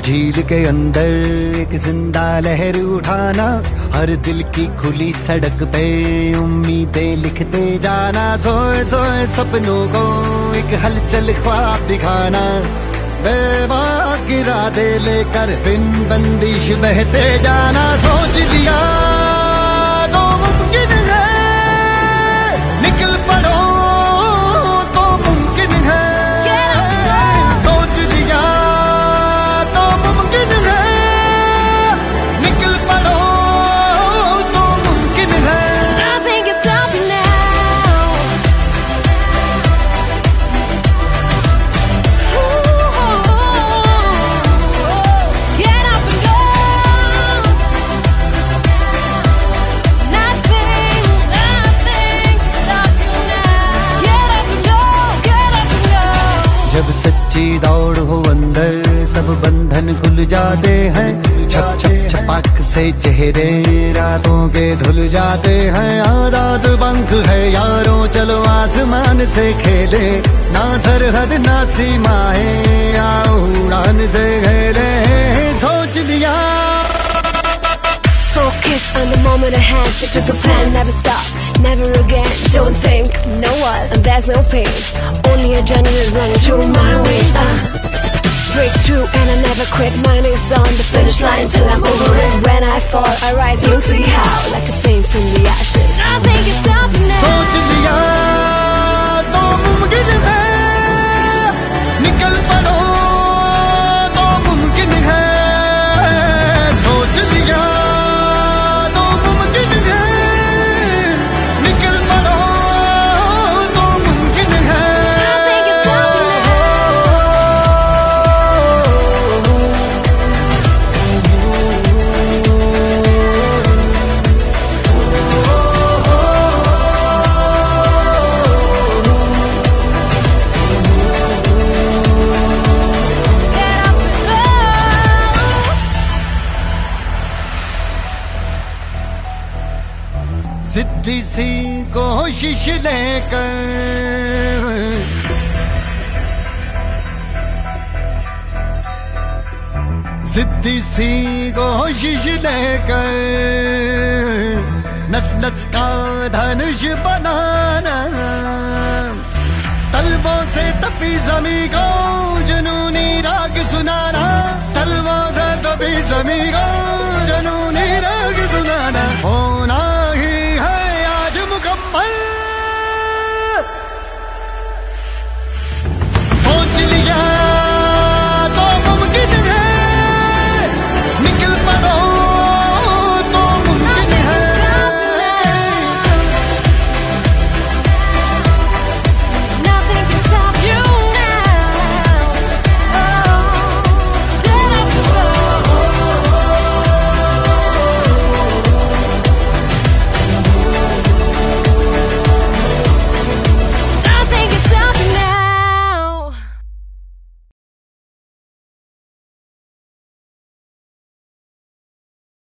झील के अंदर एक जिंदा लहर उठाना, हर दिल की खुली सड़क पे उम्मीदें लिखते जाना, सोए सोए सपनों को एक हलचल ख्वाब दिखाना, बेबाक इरादे लेकर बिन बंदिश बहते जाना। सोच लिया तो मुमकिन है, निकल पड़ो तो मुमकिन है, सोच लिया तो मुमकिन है, निकल पड़ो तो मुमकिन है। I think it's up now. Get up and go. Nothing stop you now. Get up and go, get up and go. जब सच्ची दौड़ हो अंदर सब बंधन खुल जाते हैं, छप छप छपाक से चेहरे रातों के धुल जाते हैं। आजाद पंख है यारों चलो आसमान से खेले, ना सरहद ना सीमाएं आओ उड़ान से खेले। सोच लिया Focus on the moment at hand, stick to the plan, never stop, never again. Don't think, no one, and there's no pain. Only adrenaline running through my veins. Break through and I never quit. Mine is on the finish line till I'm over it. When I fall, I rise. You'll see how, like a flame from the ashes. I think it's up now. सोच लिया तो मुमकिन है, निकल पड़ो तो मुमकिन है, सोच लिया तो मुमकिन है, निकल पड़ो तो मुमकिन है। I think it's up Get up and go. सिद्धि सी कोशिश लेकर सिद्धि सी कोशिश लेकर नस नस का धनुष बनाना, तलवों से तपी जमी को जुनूनी राग सुनाना, तलवों से तपी जमी को